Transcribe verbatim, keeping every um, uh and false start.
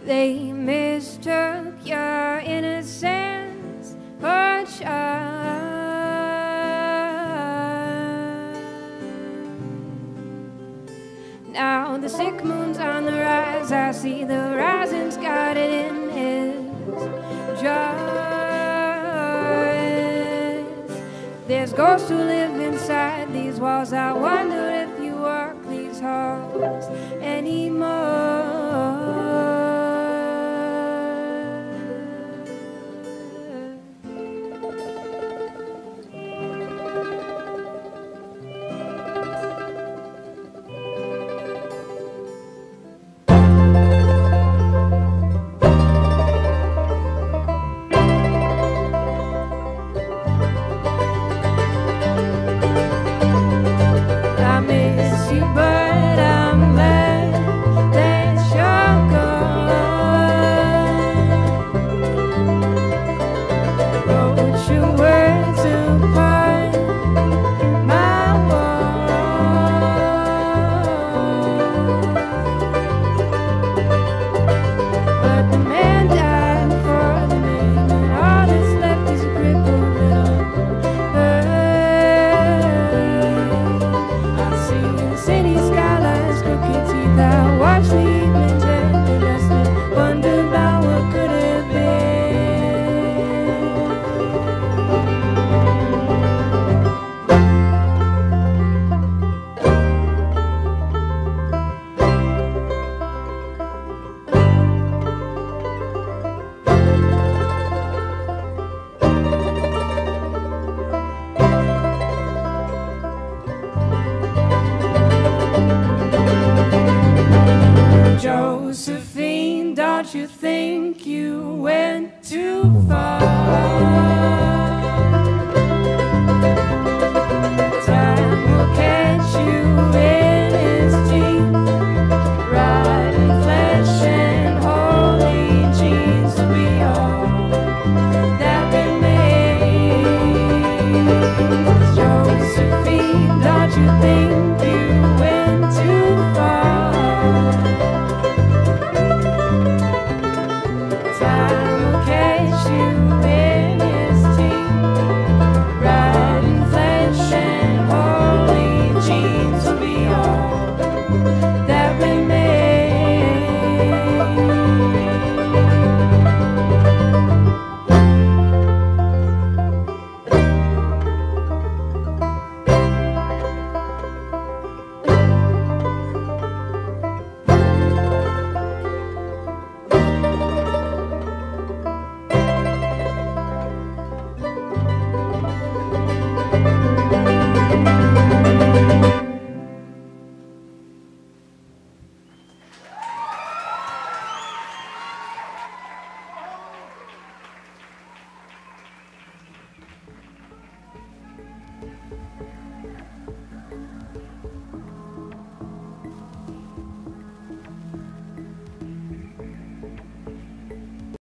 They mistook your innocence for child. Now the sick moon's on the rise. I see the rising sky in his jaws. There's ghosts who live inside these walls. I wonder if you walk these halls anymore. Josephine, don't you think you went too far? Time will catch you in his teeth, riding flesh and holy jeans to be all that remains. Josephine, don't you think you went too far?